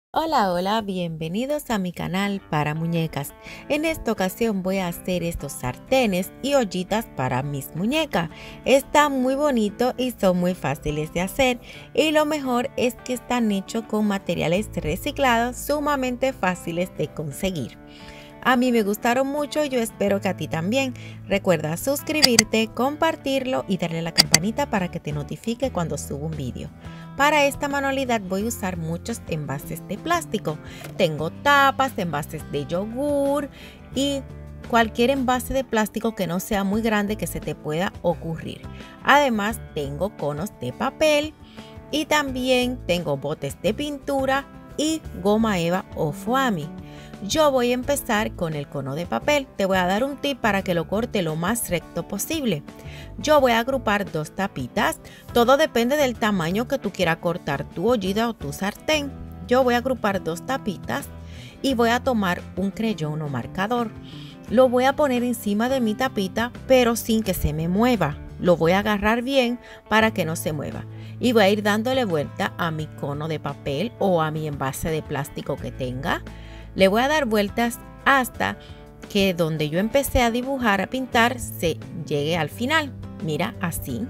Hola, hola, bienvenidos a mi canal para muñecas. En esta ocasión voy a hacer estos sartenes y ollitas para mis muñecas. Están muy bonitos y son muy fáciles de hacer. Y lo mejor es que están hechos con materiales reciclados sumamente fáciles de conseguir. A mí me gustaron mucho y yo espero que a ti también. Recuerda suscribirte, compartirlo y darle a la campanita para que te notifique cuando subo un vídeo. Para esta manualidad voy a usar muchos envases de plástico. Tengo tapas, envases de yogur y cualquier envase de plástico que no sea muy grande que se te pueda ocurrir. Además tengo conos de papel y también tengo botes de pintura y goma eva o foamy. Yo voy a empezar con el cono de papel. Te voy a dar un tip para que lo corte lo más recto posible. Yo voy a agrupar dos tapitas. Todo depende del tamaño que tú quieras cortar tu ollita o tu sartén. Yo voy a agrupar dos tapitas y voy a tomar un creyón o marcador. Lo voy a poner encima de mi tapita, pero sin que se me mueva. Lo voy a agarrar bien para que no se mueva. Y voy a ir dándole vuelta a mi cono de papel o a mi envase de plástico que tenga. Le voy a dar vueltas hasta que donde yo empecé a dibujar, a pintar, se llegue al final. Mira, así.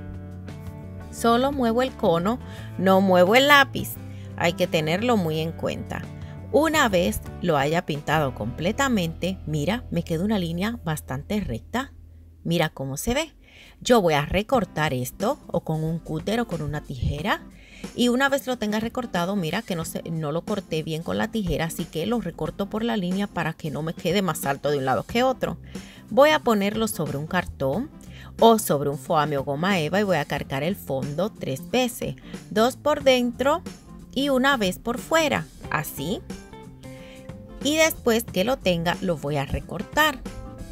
Solo muevo el cono, no muevo el lápiz. Hay que tenerlo muy en cuenta. Una vez lo haya pintado completamente, mira, me queda una línea bastante recta. Mira cómo se ve. Yo voy a recortar esto o con un cúter o con una tijera. Y una vez lo tenga recortado, mira que no lo corté bien con la tijera, así que lo recorto por la línea para que no me quede más alto de un lado que otro. Voy a ponerlo sobre un cartón o sobre un foamy o goma eva y voy a cargar el fondo 3 veces, 2 por dentro y una vez por fuera, así. Y después que lo tenga, lo voy a recortar.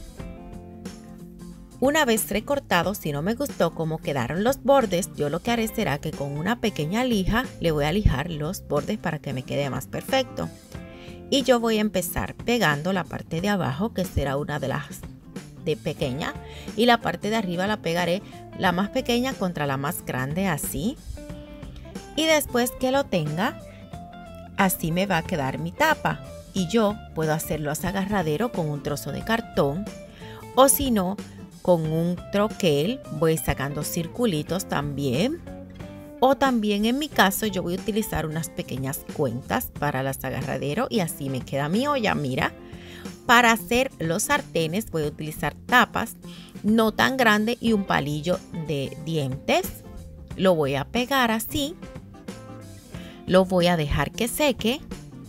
Una vez recortado, si no me gustó cómo quedaron los bordes, yo lo que haré será que con una pequeña lija le voy a lijar los bordes para que me quede más perfecto. Y yo voy a empezar pegando la parte de abajo, que será una de las de pequeña, y la parte de arriba la pegaré la más pequeña contra la más grande, así. Y después que lo tenga, así me va a quedar mi tapa. Y yo puedo hacerlo a agarradero con un trozo de cartón, o si no, con un troquel voy sacando circulitos también. O también en mi caso yo voy a utilizar unas pequeñas cuentas para las agarraderos y así me queda mi olla, mira. Para hacer los sartenes voy a utilizar tapas no tan grandes y un palillo de dientes. Lo voy a pegar así. Lo voy a dejar que seque.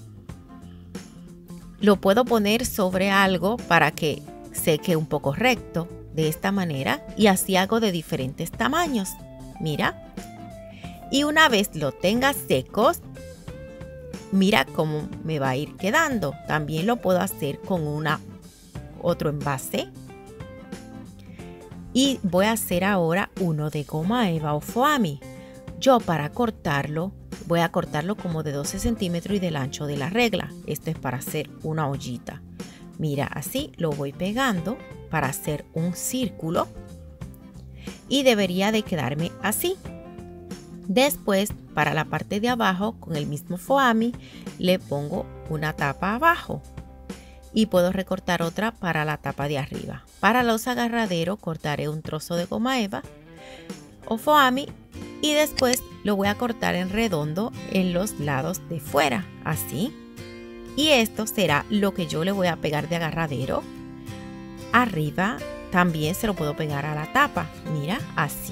Lo puedo poner sobre algo para que seque un poco recto. De esta manera y así hago de diferentes tamaños, mira. Y una vez lo tenga secos, mira cómo me va a ir quedando. También lo puedo hacer con otro envase. Y voy a hacer ahora uno de goma eva o foamy. Yo para cortarlo, voy a cortarlo como de 12 centímetros y del ancho de la regla. Esto es para hacer una ollita. Mira, así lo voy pegando para hacer un círculo y debería de quedarme así. Después, para la parte de abajo, con el mismo foamy, le pongo una tapa abajo y puedo recortar otra para la tapa de arriba. Para los agarraderos cortaré un trozo de goma eva o foamy y después lo voy a cortar en redondo en los lados de fuera, así. Y esto será lo que yo le voy a pegar de agarradero. Arriba también se lo puedo pegar a la tapa. Mira, así.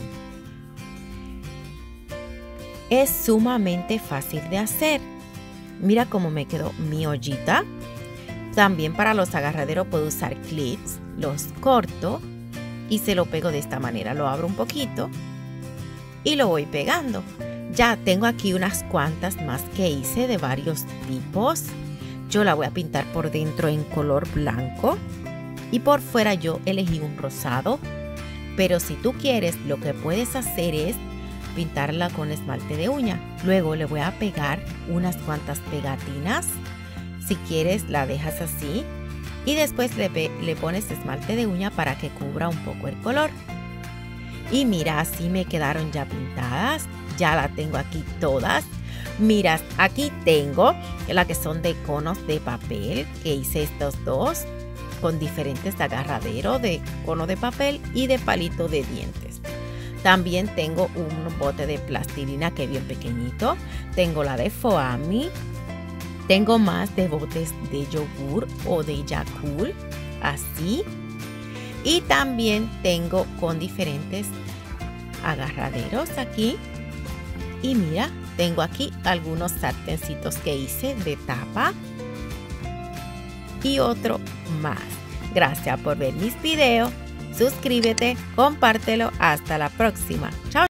Es sumamente fácil de hacer. Mira cómo me quedó mi ollita. También para los agarraderos puedo usar clips. Los corto y se lo pego de esta manera. Lo abro un poquito y lo voy pegando. Ya tengo aquí unas cuantas más que hice de varios tipos. Yo la voy a pintar por dentro en color blanco y por fuera yo elegí un rosado. Pero si tú quieres, lo que puedes hacer es pintarla con esmalte de uña. Luego le voy a pegar unas cuantas pegatinas. Si quieres, la dejas así y después le pones esmalte de uña para que cubra un poco el color. Y mira, así me quedaron ya pintadas. Ya la tengo aquí todas. Miras, aquí tengo las que son de conos de papel, que hice estos dos con diferentes agarraderos de cono de papel y de palito de dientes. También tengo un bote de plastilina que es bien pequeñito. Tengo la de Foami. Tengo más de botes de yogur o de Yakult, así. Y también tengo con diferentes agarraderos aquí. Y mira, tengo aquí algunos sartencitos que hice de tapa. Y otro más. Gracias por ver mis videos. Suscríbete, compártelo. Hasta la próxima. Chao.